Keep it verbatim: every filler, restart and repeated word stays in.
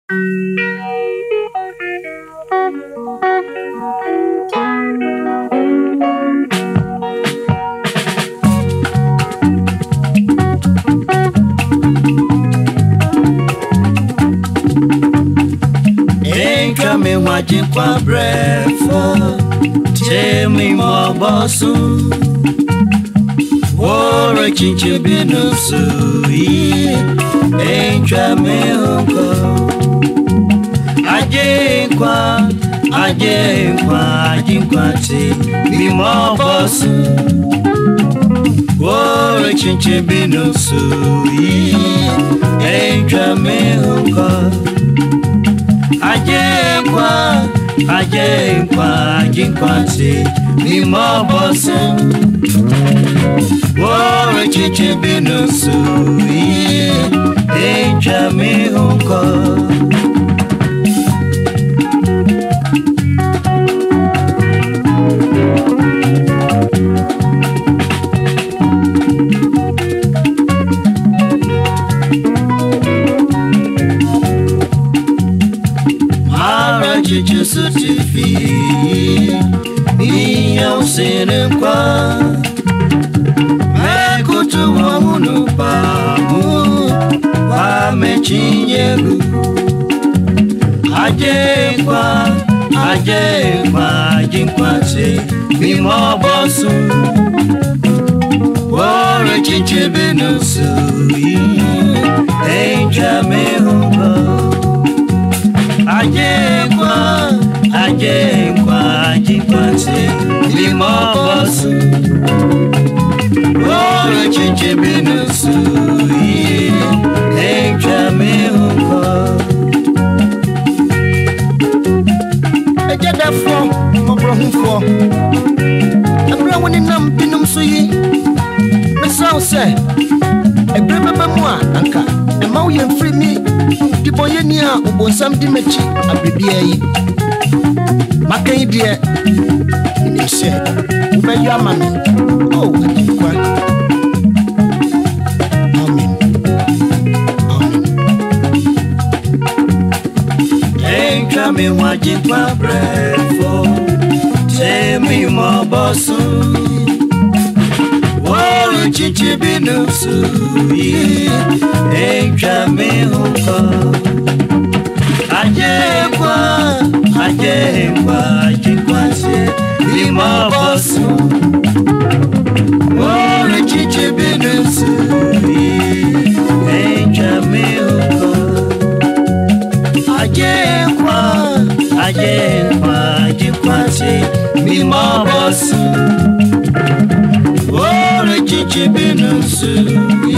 Me watching for breakfast, tell me more boss. War a chinchi binu sui, ain't try me uncle. Aje kwa, aje kwa, aje kwa ti, me more boss. War a chinchi binu sui, ain't try me uncle. Aje kwa, aje kwa, aje kwa ti, mi mo bosu. Wore chichi binu sui, eja mi unko. Chichi tifi, miya usine kwa. Mekutu wa munu pamu, wa mechinyegu. Aje kwa, aje kwa, aje kwa te, mimo bosu. Wore chichi binu sui, eja mehunga. Aje kwa, aje kwa, aje kwa te, limo bosu. Wore chichi binu sui, eja mehunga. Eja defo, mabro hunfo. Abra wani nam binum suyi. Mesa ose, ebre bebe mwa anka, ema uye mfri mi. Diboye ni a ubonsam di mechi abribia yi. Maka yi die ni se ubeyo amami. Oh, adikwa. Amen. Amen. Enka me wajikwa brefo. Tell me more bosu. Wore chichi binu sui, enka me unko. Aje kwa, aje kwa, aje kwa te, limo bosu. Wore chichi binu sui, enka me unko. Aje kwa, aje kwa, aje kwa te, limo bosu. Wore chichi binu sui.